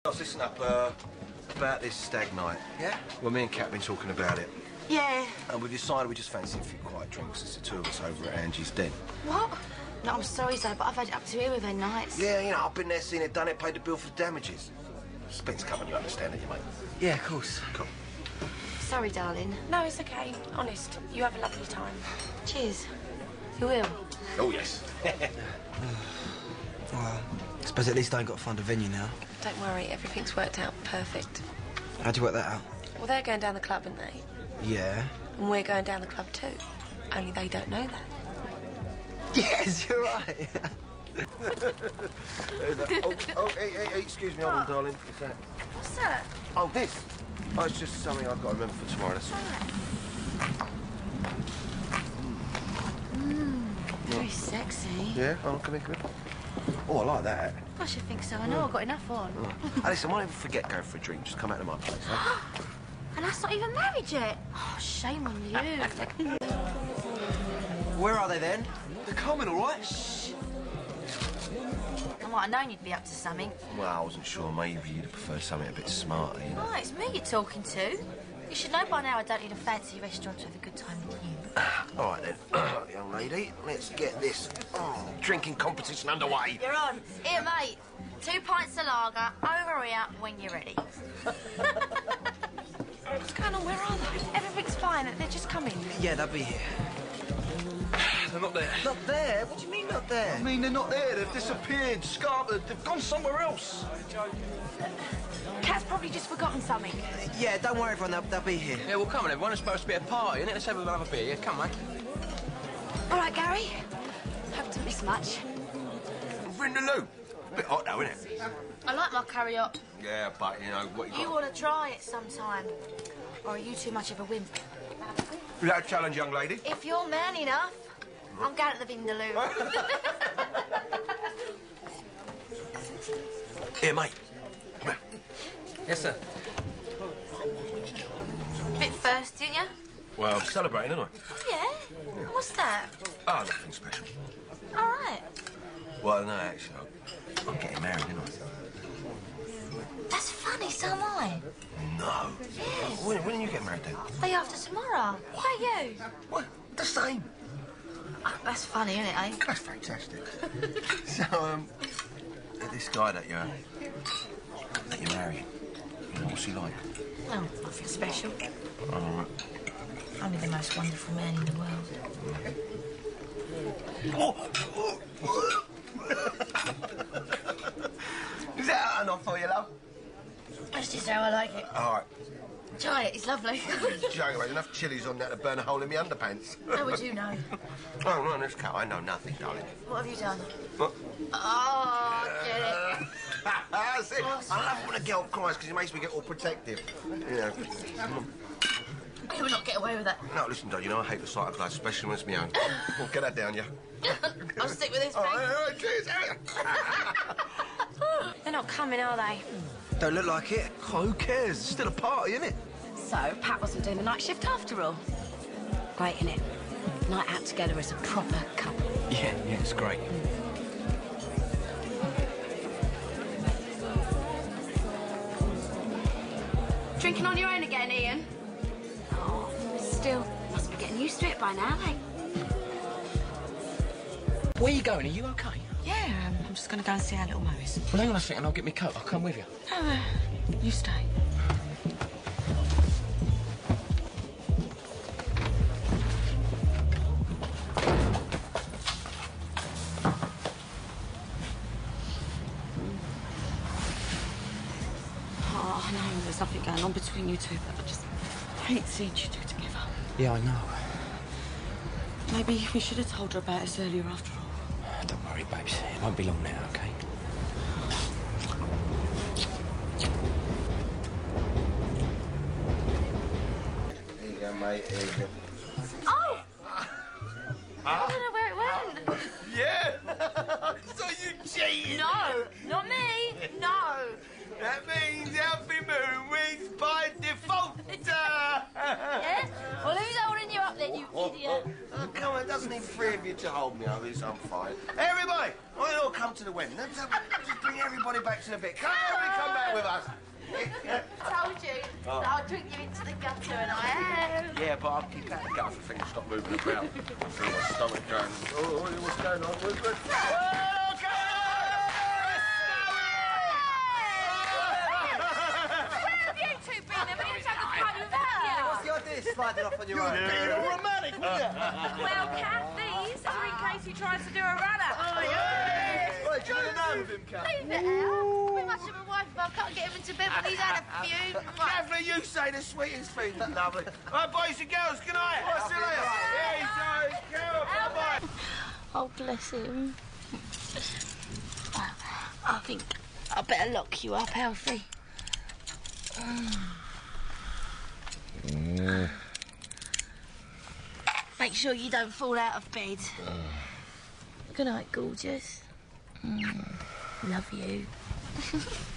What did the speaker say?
Listen up, about this stag night. Yeah? Well, me and Kat have been talking about it. Yeah. And we've decided we just fancy a few quiet drinks. It's the two of us over at Angie's Den. What? No, I'm sorry, Zoe, but I've had it up to here with her nights. Yeah, you know, I've been there, seen it, done it, paid the bill for the damages. Spence coming, you understand it, you mate? Yeah, of course. Cool. Sorry, darling. No, it's okay. Honest. You have a lovely time. Cheers. You will? Oh, yes. Well, I suppose at least I ain't got to find a venue now. Don't worry, everything's worked out perfect. How'd you work that out? Well, they're going down the club, aren't they? Yeah. And we're going down the club too. Only they don't know that. Yes, you're right. Hey, excuse me, hold on, darling. What's that? What's that? Oh, this. Oh, it's just something I've got to remember for tomorrow, that's all. Very sexy. Yeah? Oh, come here. Oh, I like that. I should think so. I know I've got enough on. Hey, listen, why don't you forget going for a drink? Just come out to my place, huh? And that's not even married yet. Oh, shame on you. Where are they then? They're coming, all right? I might have known you'd be up to something. Well, I wasn't sure. Maybe you'd prefer something a bit smarter, you know? Oh, it's me you're talking to. You should know by now I don't need a fancy restaurant to have a good time with you. All right, then. Young lady, let's get this drinking competition underway. You're on. Here, mate. 2 pints of lager, over here when you're ready. What's going on? Where are they? Everything's fine. They're just coming. Yeah, they'll be here. They're not there. Not there? What do you mean not there? I mean, they're not there. They've disappeared, scarpered. They've gone somewhere else. Cat's probably just forgotten something. Yeah, don't worry, everyone. They'll be here. Yeah, well, come on, everyone. It's supposed to be a party, isn't it? Let's have another beer. Yeah, come on. All right, Gary. Hope to miss much. Vindaloo. Bit hot, though, isn't it? I like my curry-up. Yeah, but, you know, what You ought to try it sometime. Or are you too much of a wimp? Is that a challenge, young lady? If you're man enough, I'm going to the Vindaloo. Here, mate. Come here. Yes, sir. Bit thirsty, ain't you? Well, I'm celebrating, aren't Yeah? What's that? I? Oh, nothing special. All right. Well, no, actually, I'm getting married, aren't That's funny, so am I. I? No. Yes. When are you getting married, then? Day after tomorrow. Why are you? What? The same. That's funny, isn't it, eh? That's fantastic. So, this guy that you're marrying, you know, what's he like? Oh, nothing special. All right. Only the most wonderful man in the world. Is that enough for you, love? That's just how I like it. All right. Try it, it's lovely. Joking, mate. Enough chilies on that to burn a hole in my underpants. How would you know? Oh, no, this cat, I know nothing, darling. What have you done? What? Oh, get it. See, I love when a girl cries because it makes me get all protective. Yeah. You will not get away with that. No, listen, darling, you know I hate the sight of blood, especially when it's my own. Well, get that down, yeah? I'll stick with this, Oh, mate. cheers. They're not coming, are they? Don't look like it. Oh, who cares? It's still a party, isn't it? So, Pat wasn't doing the night shift after all. Great, innit? Night out together as a proper couple. Yeah, it's great. Drinking on your own again, Ian? Oh, still, must be getting used to it by now, eh? Where are you going? Are you okay? Yeah, I'm just going to go and see how little Mo is. Well, hang on a second. I'll get my coat. I'll come with you. Oh, you stay. Oh, I know there's nothing going on between you two, but I just hate seeing you two together. Yeah, I know. Maybe we should have told her about us earlier after all. Don't worry, babes. It won't be long now, okay? Here you go, mate. Here you go. Oh! I don't know where it went. Yeah! So you cheated! No, not me. No. That means Alfie Moon wins by default! Yeah? Well, who's holding you up then, you idiot? Yeah. Oh, come on, it doesn't need three of you to hold me, Alice. I'm fine. Everybody, why don't you all come to the wedding? Let's just bring everybody back to the bit. Come on, come back with us. I told you that I'll drink you into the gutter, and I have. Yeah, but I'll keep that gut for things stop moving about. I feel my stomach going. Oh, what's going on? What's good? Oh, come Where have you two been? Have you taken the party without you? What's the idea sliding off on your own? being all romantic, wasn't you? Well, Cat, these are in case he tries to do a runner. Oh, yeah! Well, do you know him, Cat? Leave it out. We must have a wife if I can't get him into bed when he's had a few. Kathleen, you say the sweetest thing. Lovely. All right, boys and girls, good night. See you later. Yeah, he's bye-bye. Oh, bless him. I think I better lock you up, Alfie. Make sure you don't fall out of bed. Good night, gorgeous. Love you.